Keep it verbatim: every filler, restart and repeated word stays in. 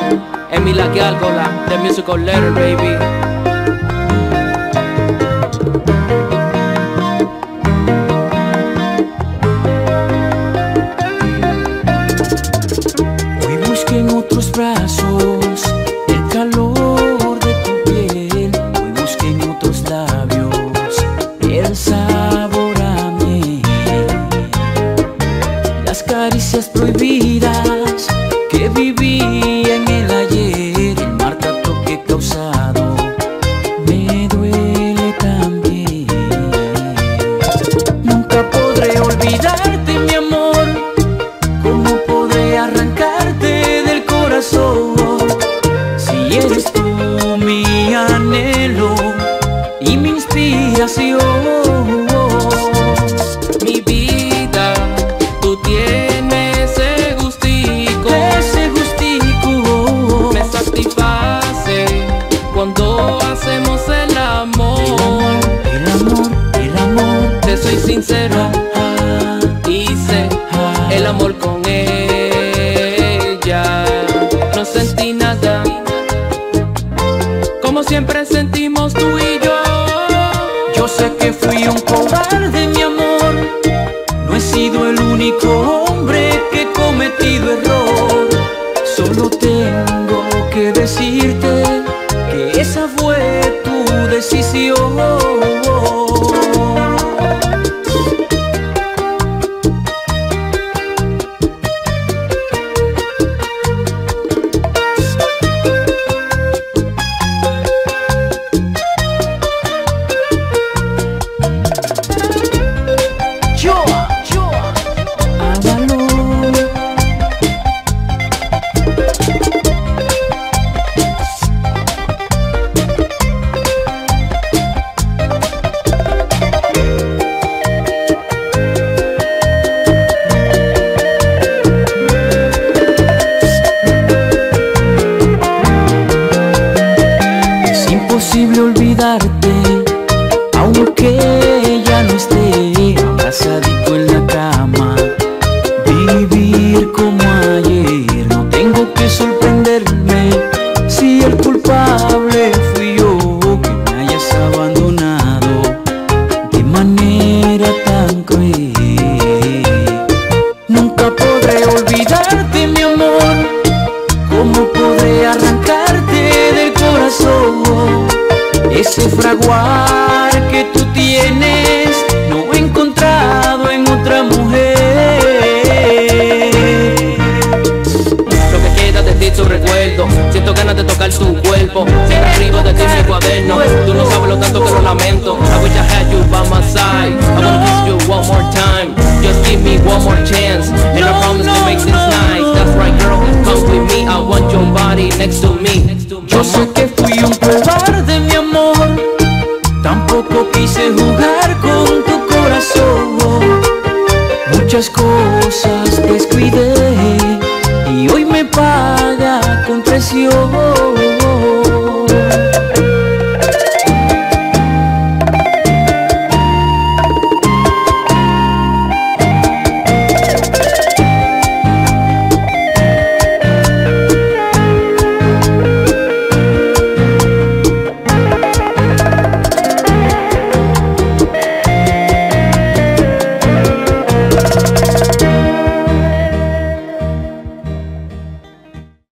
Emilia Gárgola, The Musical Letter, baby. Hoy busqué en otros brazos el calor de tu piel. Hoy busqué en otros labios el sabor a miel. Las caricias prohibidas que viví en el ayer, el maltrato que he causado me duele también. Nunca podré olvidarte, mi amor. ¿Cómo podré arrancarte del corazón? Si eres tú mi anhelo y mi inspiración. Mi vida, tú tienes ese gustico, ese gustico me satisface cuando hacemos el amor. El amor, el amor, Te soy sincero, ah, hice ah, el amor con ella. No sentí nada, como siempre sentimos tú y yo. Yo sé que fui un cobarde, mi amor. No he sido el único hombre que he cometido error. Solo tengo que decirte que esa fue tu decisión. Yo, yo, hágalo. Es imposible olvidarte, aunque ya no esté abrazadito en la cama. Vivir como ayer, no tengo que sorprenderme si el culpable fui yo, que me hayas abandonado de manera tan cruel. Nunca podré olvidarte, mi amor. ¿Cómo podré arrancarte del corazón ese fraguar que tú tienes? No he encontrado en otra mujer. Lo que queda de ti tu recuerdo, siento ganas de tocar tu cuerpo. Siempre arriba de ti mi cuaderno, tú no sabes lo tanto que lo lamento. I wish I had you by my side, I wanna kiss you one more time. Just give me one more chance, and I promise to make this nice. That's right girl, come with me, I want your body next to me. Yo sé que fui un cobarde, mi amor. Tampoco quise jugar con tu corazón. Muchas cosas descuidé y hoy me paga con traición.